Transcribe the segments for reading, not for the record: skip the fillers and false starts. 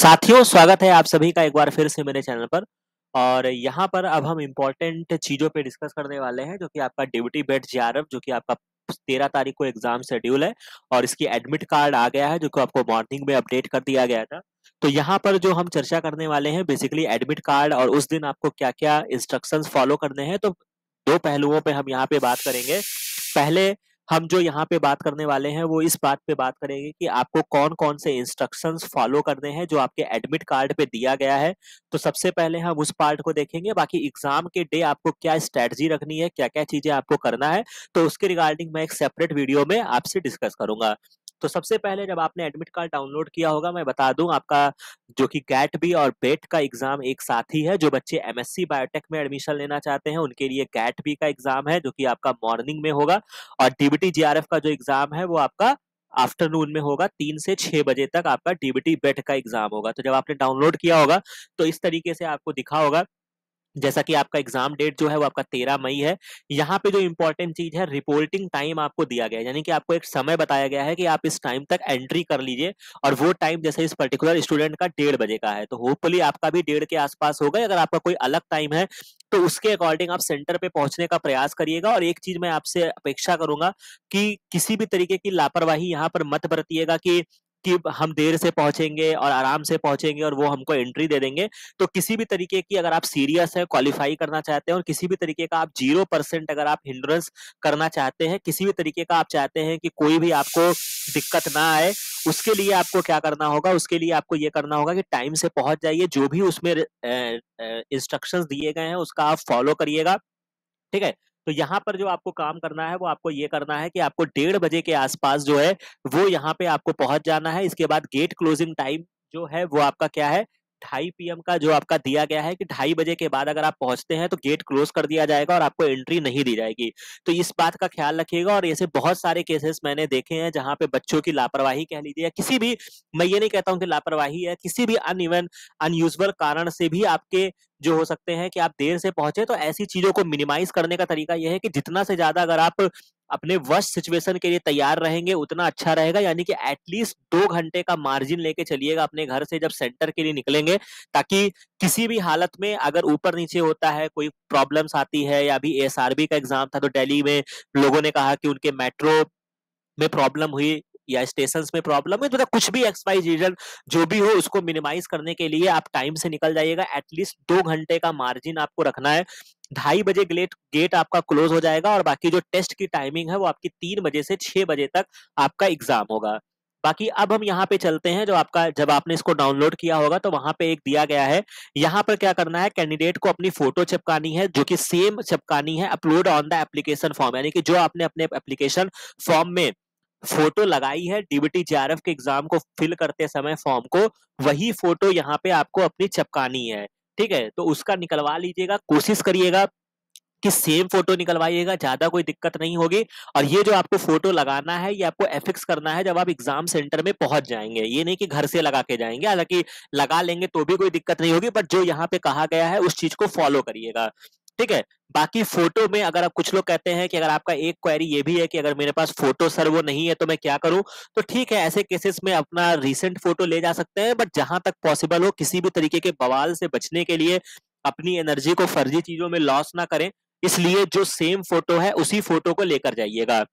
साथियों, स्वागत है आप सभी का एक बार फिर से मेरे चैनल पर। और यहाँ पर अब हम इम्पोर्टेंट चीज़ों पे डिस्कस करने वाले हैं, जो कि आपका डीबीटी बेट जेआरएफ, जो कि आपका 13 तारीख को एग्जाम शेड्यूल है और इसकी एडमिट कार्ड आ गया है, जो कि आपको मॉर्निंग में अपडेट कर दिया गया था। तो यहाँ पर जो हम चर्चा करने वाले हैं बेसिकली एडमिट कार्ड और उस दिन आपको क्या-क्या इंस्ट्रक्शंस फॉलो करने हैं। तो दो पहलुओं पे हम यहाँ पे बात करेंगे। पहले हम जो यहाँ पे बात करने वाले हैं वो इस बात पे बात करेंगे कि आपको कौन-कौन से इंस्ट्रक्शंस फॉलो करने हैं जो आपके एडमिट कार्ड पे दिया गया है। तो सबसे पहले हम उस पार्ट को देखेंगे, बाकी एग्जाम के डे आपको क्या स्ट्रैटेजी रखनी है, क्या-क्या चीजें आपको करना है, तो उसके रिगार्डिंग मैं एक सेपरेट वीडियो में आपसे डिस्कस करूंगा। तो सबसे पहले जब आपने एडमिट कार्ड डाउनलोड किया होगा, मैं बता दूं आपका जो कि गैट बी और बेट का एग्जाम एक साथ ही है। जो बच्चे एमएससी बायोटेक में एडमिशन लेना चाहते हैं उनके लिए गैट बी का एग्जाम है, जो कि आपका मॉर्निंग में होगा। और डीबीटी जेआरएफ का जो एग्जाम है वो आपका आफ्टरनून में होगा, 3 से 6 बजे तक आपका डीबीटी बेट का एग्जाम होगा। तो जब आपने डाउनलोड किया होगा तो इस तरीके से आपको दिखा होगा। जैसा कि आपका एग्जाम डेट जो है वो आपका 13 मई है। यहाँ पे जो इंपॉर्टेंट चीज है, रिपोर्टिंग टाइम आपको दिया गया है, यानी कि आपको एक समय बताया गया है कि आप इस टाइम तक एंट्री कर लीजिए। और वो टाइम जैसे इस पर्टिकुलर स्टूडेंट का 1:30 बजे का है, तो होपफुली आपका भी 1:30 के आसपास होगा। अगर आपका कोई अलग टाइम है तो उसके अकॉर्डिंग आप सेंटर पे पहुंचने का प्रयास करिएगा। और एक चीज मैं आपसे अपेक्षा करूंगा कि किसी भी तरीके की लापरवाही यहाँ पर मत बरतिएगा कि हम देर से पहुंचेंगे और आराम से पहुंचेंगे और वो हमको एंट्री दे देंगे। तो किसी भी तरीके की, अगर आप सीरियस है, क्वालिफाई करना चाहते हैं और किसी भी तरीके का आप 0% अगर आप हिंड्रेंस करना चाहते हैं, किसी भी तरीके का आप चाहते हैं कि कोई भी आपको दिक्कत ना आए, उसके लिए आपको क्या करना होगा, उसके लिए आपको ये करना होगा कि टाइम से पहुंच जाइए। जो भी उसमें इंस्ट्रक्शंस दिए गए हैं उसका आप फॉलो करिएगा, ठीक है। तो यहाँ पर जो आपको काम करना है वो आपको ये करना है कि आपको 1:30 बजे के आसपास जो है वो यहाँ पे आपको पहुंच जाना है। इसके बाद गेट क्लोजिंग टाइम जो है वो आपका क्या है, 2:30 PM का जो आपका दिया गया है कि 2:30 बजे के बाद अगर आप पहुंचते हैं तो गेट क्लोज कर दिया जाएगा और आपको एंट्री नहीं दी जाएगी। तो इस बात का ख्याल रखिएगा। और ऐसे बहुत सारे केसेस मैंने देखे हैं जहां पे बच्चों की लापरवाही कह लीजिए, या किसी भी, मैं ये नहीं कहता हूं कि लापरवाही है, किसी भी अनयूजुअल कारण से भी आपके जो हो सकते हैं कि आप देर से पहुंचे। तो ऐसी चीजों को मिनिमाइज करने का तरीका यह है कि जितना से ज्यादा अगर आप अपने वर्स्ट सिचुएशन के लिए तैयार रहेंगे उतना अच्छा रहेगा। यानी कि एटलीस्ट 2 घंटे का मार्जिन लेके चलिएगा अपने घर से जब सेंटर के लिए निकलेंगे, ताकि किसी भी हालत में अगर ऊपर नीचे होता है, कोई प्रॉब्लम्स आती है, या अभी एसआरबी का एग्जाम था तो दिल्ली में लोगों ने कहा कि उनके मेट्रो में प्रॉब्लम हुई या स्टेशंस में प्रॉब्लम है, तो कुछ भी एक्स वाई रीजन जो भी हो, उसको मिनिमाइज करने के लिए आप टाइम से निकल जाइएगा। एटलीस्ट 2 घंटे का मार्जिन आपको रखना है। 2:30 बजे गेट गेट आपका क्लोज हो जाएगा और बाकी जो टेस्ट की टाइमिंग है वो आपकी 3 बजे से 6 बजे तक आपका एग्जाम होगा। बाकी अब हम यहाँ पे चलते हैं, जो आपका, जब आपने इसको डाउनलोड किया होगा तो वहां पे एक दिया गया है। यहाँ पर क्या करना है, कैंडिडेट को अपनी फोटो चिपकानी है, जो कि सेम चिपकानी है upload on the application form. यानी कि जो आपने अपने एप्लीकेशन फॉर्म में फोटो लगाई है डीबीटी जेआरएफ के एग्जाम को फिल करते समय फॉर्म को, वही फोटो यहाँ पे आपको अपनी चिपकानी है, ठीक है। तो उसका निकलवा लीजिएगा, कोशिश करिएगा कि सेम फोटो निकलवाइएगा, ज्यादा कोई दिक्कत नहीं होगी। और ये जो आपको फोटो लगाना है ये आपको एफिक्स करना है जब आप एग्जाम सेंटर में पहुंच जाएंगे, ये नहीं कि घर से लगा के जाएंगे। हालांकि लगा लेंगे तो भी कोई दिक्कत नहीं होगी, बट जो यहाँ पे कहा गया है उस चीज को फॉलो करिएगा, ठीक है। बाकी फोटो में अगर आप, कुछ लोग कहते हैं कि अगर आपका एक क्वेरी ये भी है कि अगर मेरे पास फोटो सर वो नहीं है तो मैं क्या करूं, तो ठीक है, ऐसे केसेस में अपना रीसेंट फोटो ले जा सकते हैं। बट जहां तक पॉसिबल हो, किसी भी तरीके के बवाल से बचने के लिए अपनी एनर्जी को फर्जी चीजों में लॉस ना करें, इसलिए जो सेम फोटो है उसी फोटो को लेकर जाइएगा।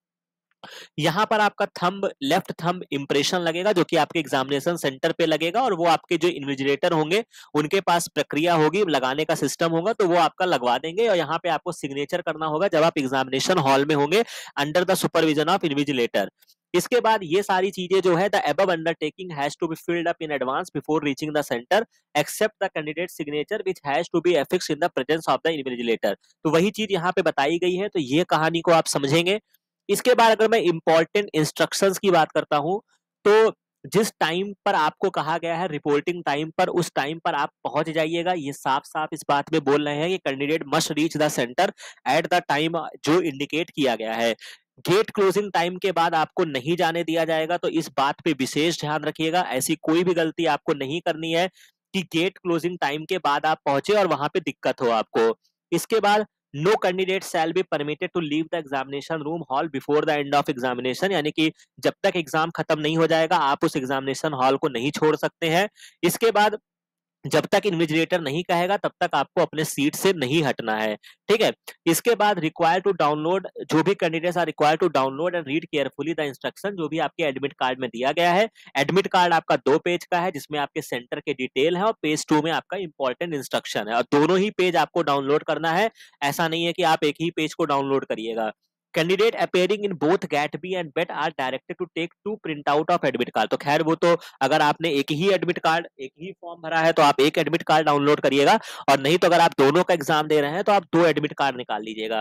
यहाँ पर आपका थंब, लेफ्ट थंब इंप्रेशन लगेगा, जो कि आपके एग्जामिनेशन सेंटर पे लगेगा। और वो आपके जो इन्विजिलेटर होंगे उनके पास प्रक्रिया होगी, लगाने का सिस्टम होगा, तो वो आपका लगवा देंगे। और यहाँ पे आपको सिग्नेचर करना होगा जब आप एग्जामिनेशन हॉल में होंगे, under the supervision of invigilator. इसके बाद ये सारी चीजें जो है, the above undertaking has to be filled up in advance before reaching the centre, except the candidate signature which has to be affixed in the presence of the invigilator. तो वही चीज यहाँ पे बताई गई है, तो ये कहानी को आप समझेंगे। इसके बाद अगर मैं इंपॉर्टेंट इंस्ट्रक्शंस की बात करता हूं, तो जिस टाइम पर आपको कहा गया है रिपोर्टिंग टाइम पर, उस टाइम पर आप पहुंच जाइएगा। ये साफ साफ इस बात में बोल रहे हैं कि candidate must reach the centre at the time जो इंडिकेट किया गया है। गेट क्लोजिंग टाइम के बाद आपको नहीं जाने दिया जाएगा, तो इस बात पे विशेष ध्यान रखिएगा। ऐसी कोई भी गलती आपको नहीं करनी है कि गेट क्लोजिंग टाइम के बाद आप पहुंचे और वहां पे दिक्कत हो आपको। इसके बाद no candidate shall be permitted to leave the examination room hall before the end of examination, यानी कि जब तक एग्जाम खत्म नहीं हो जाएगा आप उस एग्जामिनेशन हॉल को नहीं छोड़ सकते हैं। इसके बाद जब तक इन्विजिलेटर नहीं कहेगा तब तक आपको अपने सीट से नहीं हटना है, ठीक है। इसके बाद रिक्वायर टू डाउनलोड, जो भी candidates are require to download and read carefully the instruction, जो भी आपके एडमिट कार्ड में दिया गया है। एडमिट कार्ड आपका 2 पेज का है जिसमें आपके सेंटर के डिटेल है और पेज 2 में आपका इंपॉर्टेंट इंस्ट्रक्शन है, और दोनों ही पेज आपको डाउनलोड करना है। ऐसा नहीं है कि आप एक ही पेज को डाउनलोड करिएगा। Candidate appearing in both GATE B and BET are directed to take 2 print out of admit card. तो खैर वो तो अगर आपने एक ही एडमिट कार्ड, एक ही फॉर्म भरा है तो आप एक एडमिट कार्ड डाउनलोड करिएगा, और नहीं तो अगर आप दोनों का एग्जाम दे रहे हैं तो आप 2 एडमिट कार्ड निकाल लीजिएगा।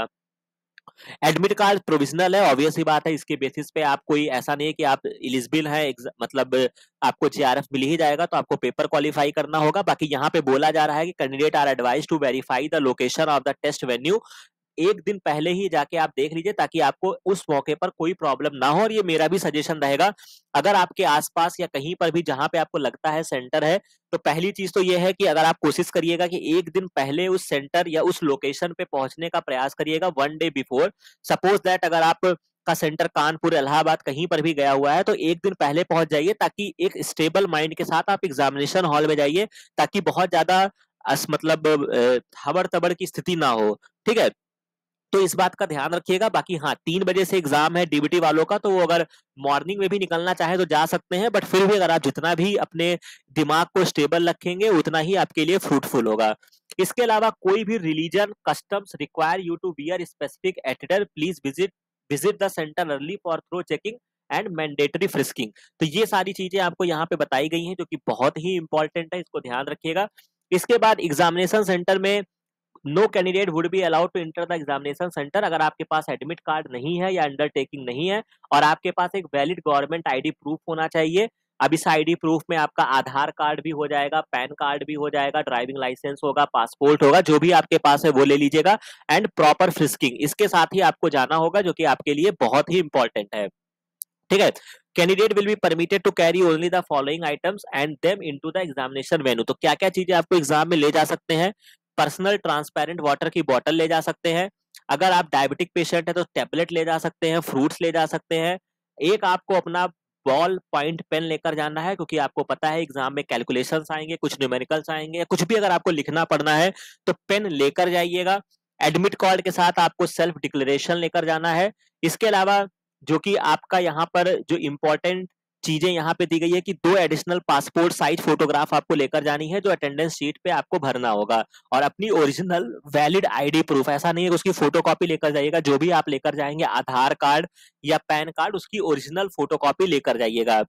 एडमिट कार्ड प्रोविजनल है, ऑब्वियस ही बात है, इसके बेसिस पे आप कोई, ऐसा नहीं है कि आप एलिजिबल हैं, मतलब आपको जीआरएफ मिल ही जाएगा तो आपको पेपर क्वालिफाई करना होगा। बाकी यहाँ पे बोला जा रहा है कि candidate are advise to verify the location of the test venue. एक दिन पहले ही जाके आप देख लीजिए ताकि आपको उस मौके पर कोई प्रॉब्लम ना हो। और ये मेरा भी सजेशन रहेगा, अगर आपके आसपास या कहीं पर भी जहां पे आपको लगता है सेंटर है, तो पहली चीज तो ये है कि अगर आप कोशिश करिएगा कि एक दिन पहले उस सेंटर या उस लोकेशन पे पहुंचने का प्रयास करिएगा, 1 डे बिफोर। सपोज दैट अगर आप का सेंटर कानपुर, इलाहाबाद कहीं पर भी गया हुआ है तो एक दिन पहले पहुंच जाइए ताकि एक स्टेबल माइंड के साथ आप एग्जामिनेशन हॉल में जाइए, ताकि बहुत ज्यादा मतलब हबड़ तबड़ की स्थिति ना हो, ठीक है। तो इस बात का ध्यान रखिएगा। बाकी हाँ, 3 बजे से एग्जाम है डीबीटी वालों का, तो वो अगर मॉर्निंग में भी निकलना चाहे तो जा सकते हैं, बट फिर भी अगर आप जितना भी अपने दिमाग को स्टेबल रखेंगे उतना ही आपके लिए फ्रूटफुल होगा। इसके अलावा कोई भी religion customs require you to wear specific attire, please visit the centre early for thorough checking and mandatory frisking. तो ये सारी चीजें आपको यहाँ पे बताई गई हैं जो कि बहुत ही इंपॉर्टेंट है, इसको ध्यान रखिएगा। इसके बाद एग्जामिनेशन सेंटर में no candidate would be allowed to enter the examination centre. अगर आपके पास एडमिट कार्ड नहीं है या अंडरटेकिंग नहीं है और आपके पास एक वैलिड गवर्नमेंट आईडी प्रूफ होना चाहिए। अब इस आईडी प्रूफ में आपका आधार कार्ड भी हो जाएगा, पैन कार्ड भी हो जाएगा, ड्राइविंग लाइसेंस होगा, पासपोर्ट होगा, जो भी आपके पास है वो ले लीजिएगा। एंड प्रॉपर फ्रिस्किंग इसके साथ ही आपको जाना होगा, जो कि आपके लिए बहुत ही इंपॉर्टेंट है, ठीक है। Candidate will be permitted to carry only the following items and them into the examination venue. तो क्या क्या चीजें आपको एग्जाम में ले जा सकते हैं? पर्सनल ट्रांसपेरेंट वाटर की बोतल ले जा सकते हैं। अगर आप डायबिटिक पेशेंट है तो टैबलेट ले जा सकते हैं, फ्रूट्स ले जा सकते हैं। एक आपको अपना बॉल पॉइंट पेन लेकर जाना है, क्योंकि आपको पता है एग्जाम में कैलकुलेशंस आएंगे, कुछ न्यूमेरिकल्स आएंगे, कुछ भी अगर आपको लिखना पड़ना है तो पेन लेकर जाइएगा। एडमिट कार्ड के साथ आपको सेल्फ डिक्लेरेशन लेकर जाना है। इसके अलावा जो कि आपका यहाँ पर जो इम्पोर्टेंट चीजें यहाँ पे दी गई है कि 2 एडिशनल पासपोर्ट साइज फोटोग्राफ आपको लेकर जानी है, जो अटेंडेंस शीट पे आपको भरना होगा। और अपनी ओरिजिनल वैलिड आईडी प्रूफ, ऐसा नहीं है कि उसकी फोटोकॉपी लेकर जाइएगा, जो भी आप लेकर जाएंगे आधार कार्ड या पैन कार्ड, उसकी ओरिजिनल फोटोकॉपी लेकर जाइएगा,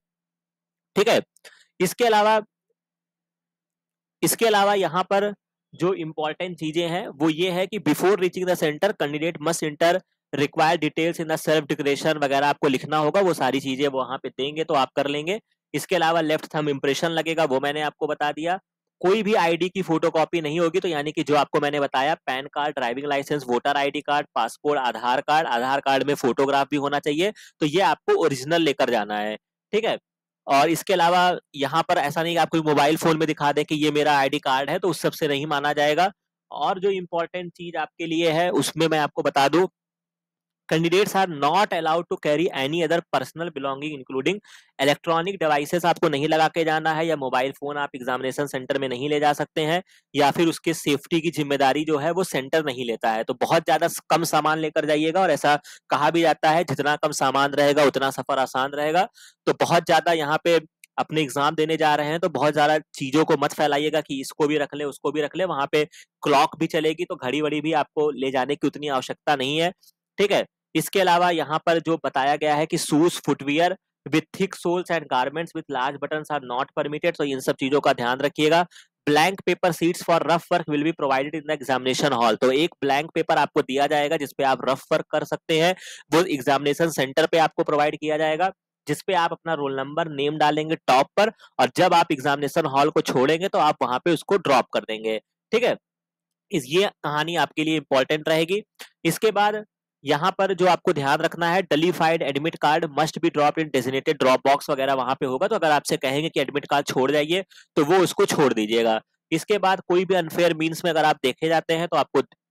ठीक है। इसके अलावा यहाँ पर जो इंपॉर्टेंट चीजें हैं वो ये है कि before reaching the centre candidate must enter required details in the self declaration वगैरह आपको लिखना होगा, वो सारी चीजें वहां पे देंगे तो आप कर लेंगे। इसके अलावा लेफ्ट थंब इंप्रेशन लगेगा, वो मैंने आपको बता दिया। कोई भी आईडी की फोटोकॉपी नहीं होगी, तो यानी कि जो आपको मैंने बताया PAN card, driving licence, voter ID card, passport, Aadhaar card में फोटोग्राफ भी होना चाहिए, तो ये आपको ओरिजिनल लेकर जाना है, ठीक है। और इसके अलावा यहाँ पर ऐसा नहीं कि आप कोई मोबाइल फोन में दिखा दें कि ये मेरा आईडी कार्ड है, तो उस सबसे नहीं माना जाएगा। और जो इम्पोर्टेंट चीज आपके लिए है उसमें मैं आपको बता दूं, candidates are not allowed to carry any other personal belonging including electronic devices आपको नहीं लगा के जाना है, या मोबाइल फोन आप एग्जामिनेशन सेंटर में नहीं ले जा सकते हैं, या फिर उसके सेफ्टी की जिम्मेदारी जो है वो सेंटर नहीं लेता है। तो बहुत ज्यादा कम सामान लेकर जाइएगा, और ऐसा कहा भी जाता है जितना कम सामान रहेगा उतना सफर आसान रहेगा। तो बहुत ज्यादा यहाँ पे अपने एग्जाम देने जा रहे हैं तो बहुत ज्यादा चीजों को मत फैलाइएगा कि इसको भी रख ले उसको भी रख ले। वहां पे क्लॉक भी चलेगी तो घड़ी वड़ी भी आपको ले जाने की उतनी आवश्यकता नहीं है, ठीक है। इसके अलावा यहाँ पर जो बताया गया है कि shoes, footwear with thick soles and garments with large buttons are not permitted, तो इन सब चीजों का ध्यान रखिएगा। Blank paper sheets for rough work will be provided in the examination hall. तो एक ब्लैंक पेपर आपको दिया जाएगा जिसपे आप रफ वर्क कर सकते हैं, वो एग्जामिनेशन सेंटर पे आपको प्रोवाइड किया जाएगा, जिसपे आप अपना रोल नंबर, नेम डालेंगे टॉप पर, और जब आप एग्जामिनेशन हॉल को छोड़ेंगे तो आप वहां पे उसको ड्रॉप कर देंगे, ठीक है। ये कहानी आपके लिए इंपॉर्टेंट रहेगी। इसके बाद यहाँ पर जो आपको ध्यान रखना है, duly filled admit card must be drop in designated drop box वगैरह वहां पे होगा, तो अगर आपसे कहेंगे कि एडमिट कार्ड छोड़ जाइए तो वो उसको छोड़ दीजिएगा। इसके बाद कोई भी अनफेयर मीन्स में अगर आप देखे जाते हैं तो आपको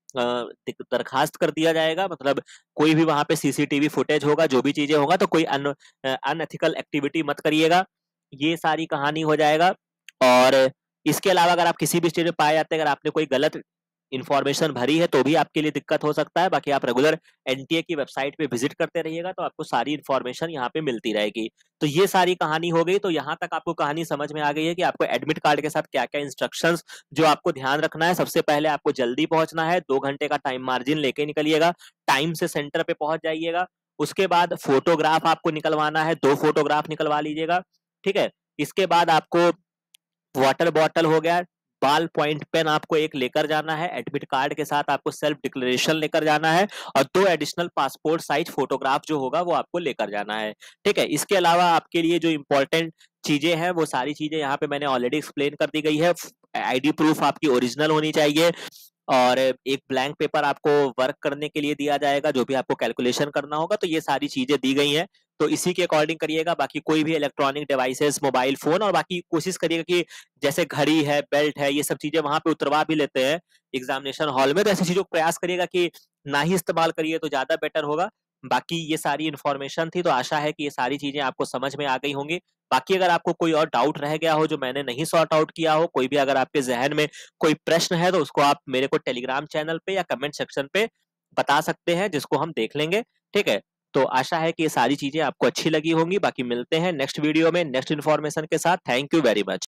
दरखास्त कर दिया जाएगा। मतलब कोई भी वहाँ पे सीसीटीवी फुटेज होगा, जो भी चीज़ें होगा, तो कोई अनएथिकल एक्टिविटी मत करिएगा। ये सारी कहानी हो जाएगा। और इसके अलावा अगर आप किसी भी स्टेज में पाए जाते हैं, अगर आपने कोई गलत इन्फॉर्मेशन भरी है तो भी आपके लिए दिक्कत हो सकता है। बाकी आप रेगुलर एनटीए की वेबसाइट पे विजिट करते रहिएगा, तो आपको सारी इन्फॉर्मेशन यहाँ पे मिलती रहेगी। तो ये सारी कहानी हो गई। तो यहाँ तक आपको कहानी समझ में आ गई है कि आपको एडमिट कार्ड के साथ क्या-क्या इंस्ट्रक्शंस जो आपको ध्यान रखना है। सबसे पहले आपको जल्दी पहुंचना है, 2 घंटे का टाइम मार्जिन लेके निकलिएगा, टाइम से सेंटर पे पहुंच जाइएगा। उसके बाद फोटोग्राफ आपको निकलवाना है, 2 फोटोग्राफ निकलवा लीजिएगा, ठीक है? इसके बाद आपको वाटर बॉटल हो गया, बाल पॉइंट पेन आपको एक लेकर जाना है, एडमिट कार्ड के साथ आपको सेल्फ डिक्लेरेशन लेकर जाना है, और 2 एडिशनल पासपोर्ट साइज फोटोग्राफ जो होगा वो आपको लेकर जाना है, ठीक है? इसके अलावा आपके लिए जो इम्पोर्टेंट चीजें हैं वो सारी चीजें यहाँ पे मैंने ऑलरेडी एक्सप्लेन कर दी गई है। आईडी प्रूफ आपकी ओरिजिनल होनी चाहिए, और एक ब्लैंक पेपर आपको वर्क करने के लिए दिया जाएगा, जो भी आपको कैलकुलेशन करना होगा। तो ये सारी चीजें दी गई हैं, तो इसी के अकॉर्डिंग करिएगा। बाकी कोई भी इलेक्ट्रॉनिक डिवाइसेस, मोबाइल फोन, और बाकी कोशिश करिएगा कि जैसे घड़ी है, बेल्ट है, ये सब चीजें वहां पे उतरवा भी लेते हैं एग्जामिनेशन हॉल में, तो ऐसी चीजों को प्रयास करिएगा कि ना ही इस्तेमाल करिए तो ज्यादा बेटर होगा। बाकी ये सारी इन्फॉर्मेशन थी, तो आशा है कि ये सारी चीजें आपको समझ में आ गई होंगी। बाकी अगर आपको कोई और डाउट रह गया हो जो मैंने नहीं सॉर्ट आउट किया हो, कोई भी अगर आपके जहन में कोई प्रश्न है, तो उसको आप मेरे को टेलीग्राम चैनल पे या कमेंट सेक्शन पे बता सकते हैं, जिसको हम देख लेंगे, ठीक है? तो आशा है कि ये सारी चीजें आपको अच्छी लगी होंगी। बाकी मिलते हैं नेक्स्ट वीडियो में नेक्स्ट इन्फॉर्मेशन के साथ। Thank you very much.